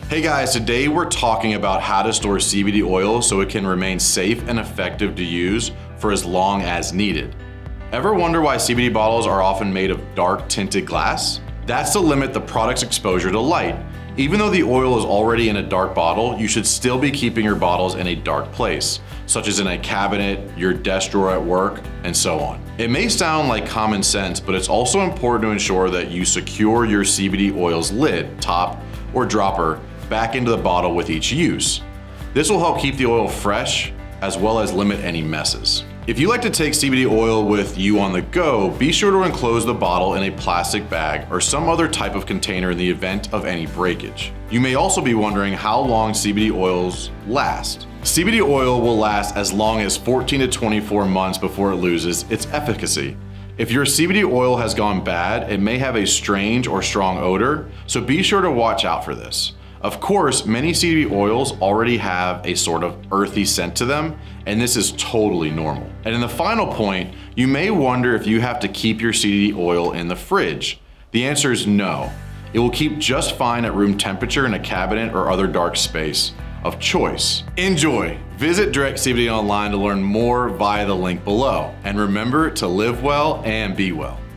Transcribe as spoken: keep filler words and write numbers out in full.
Hey guys, today we're talking about how to store C B D oil so it can remain safe and effective to use for as long as needed. Ever wonder why C B D bottles are often made of dark tinted glass? That's to limit the product's exposure to light. Even though the oil is already in a dark bottle, you should still be keeping your bottles in a dark place, such as in a cabinet, your desk drawer at work, and so on. It may sound like common sense, but it's also important to ensure that you secure your C B D oil's lid, top, or dropper back into the bottle with each use. This will help keep the oil fresh as well as limit any messes. If you like to take C B D oil with you on the go, be sure to enclose the bottle in a plastic bag or some other type of container in the event of any breakage. You may also be wondering how long C B D oils last. C B D oil will last as long as fourteen to twenty-four months before it loses its efficacy. If your C B D oil has gone bad, it may have a strange or strong odor, so be sure to watch out for this. Of course, many C B D oils already have a sort of earthy scent to them, and this is totally normal. And in the final point, you may wonder if you have to keep your C B D oil in the fridge. The answer is no. It will keep just fine at room temperature in a cabinet or other dark space of choice. Enjoy! Visit Direct C B D Online to learn more via the link below. And remember to live well and be well.